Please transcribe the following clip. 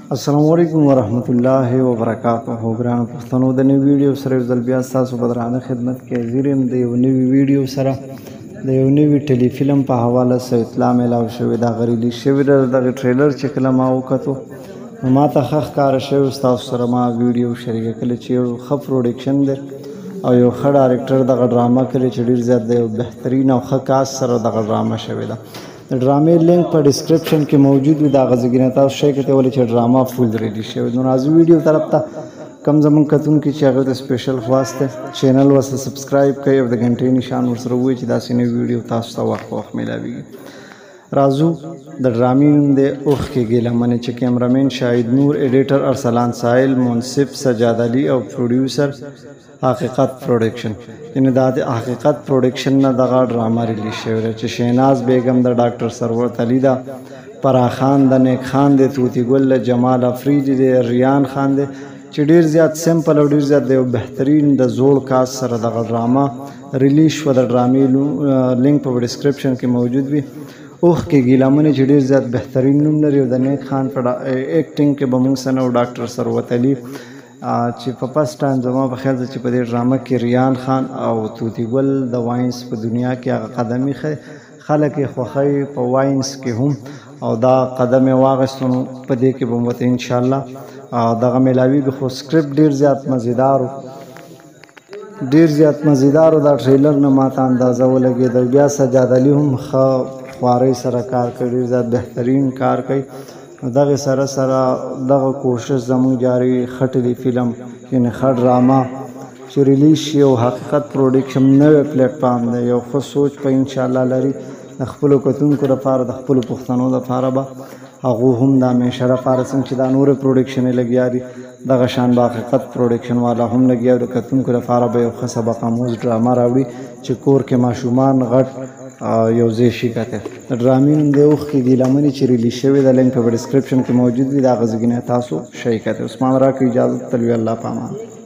السلام علیکم ورحمۃ اللہ وبرکاتہ ګرانو پښتنو د نوې ویډیو سره یو ځل بیا ستاسو په درانه خدمت کې حاضر یم د یو نوې ویډیو سره د یو نوې ټیلی فلم په حواله څه اطلاع میلاو شوې ده. هغه ریلیز شوې ده. دغه ټریلر چې کله ما وکتو نو ما ته ښه ښکاره شوی ستاسو سره ما ویډیو شریکه کړې چې یو ښه پروډکشن دی او یو ښه ډایرکټر دغه ډرامه کړې چې ډېر زیات د یو بهترین او ښه کاست سره دغه ډرامه شوې ده. د ډرامې لینک په ډسکرپشن کې موجود وي. د هغه ځای کې تاسو شی کولی چې ډرامه فول ریلیز شوې. نو راځو ویډیو طرف ته. کم زموږ کتونکي چې هغه ته سپیشل خواست دی چینل ورسره سبسکرایب کړئ او د غنټۍ نشان ورسره ووایئ چې داسې نوې ویډیو تاسو ته وخت په وخت میلاویږي. راځو د ډرامې نوم دی اوښ کې ګیله منې چې کیمرامین شاهد نور، ایډیټر ارسلان ساحل، منصف سجاد علي او پروډیوسر حقیقت پروډکشن. یعنې دا د حقیقت پروډکشن نه دغه ډرامه ریلیز شوې ده چې شهناز بیګم د ډاکټر ثروت علي ده، فرح خان د نیک خان دی، طوطي ګل د جمال افریدي دی، ریان خان دی چې ډېر زیات سمپل او ډېر زیات د یو بهترین د زوړ کاست سره دغه ډرامه ریلیز شوه. د ډرامې لینک په ډسکرپشن کې موجود وي. اوښ کې ګیله منې چې ډېر زیات بهترین نوم لري او د نیک خان په ایکټینګ کې به موږ سره او ډاکټر ثروت علي چې په فسټ ټایم زما په خیال ده چې په دې ډرامه کې ریان خان او طوطي ګل د واینس په دنیا کې هغه قدم ایښی، خلک یې خوښوي په واینس کې هم او دا قدم یې واخیستو نو په دې کې به مو ورته انشاءالله دغه میلاویږي. خو سکرپټ ډېر زیات مزیدار و، ډېر زیات مزیدار و. دا ټریلر نه ماته اندازه ولګېده. بیا سجاد علي هم ښه خوارۍ سره کار کوي، ډېر زیات بهترین کار کوي. دغه سره سره دغه کوشش زموږ جاري ښه ټیلی فلم یعنې ښه ډرامه چې ریلیز شي او حقیقت پروډکشن نوی پلیټفارم دی، یو ښه سوچ په انشاءالله لري د خپلو کتونکو لپاره، د خپلو پښتنو لپاره به هغو هم د همیشه لپاره څنګه چې دا نورې پروډکشنې لګیا دي دغه شان به حقیقت پروډکشن والا هم لګیا د کتونکو لپاره به یو ښه سبق آموز ډرامه راوړي چې کور کې ماشومان غټ یو ځای شي کتل. د ډرامې نوم دی اوښ کې ګیله منې چې ریلیز شوې ده. لینک په ډسکرپشن کې موجود وي. د هغه ځای نه تاسو شی کتل. عثمان راکړئ اجازه. تلوي الله په امان.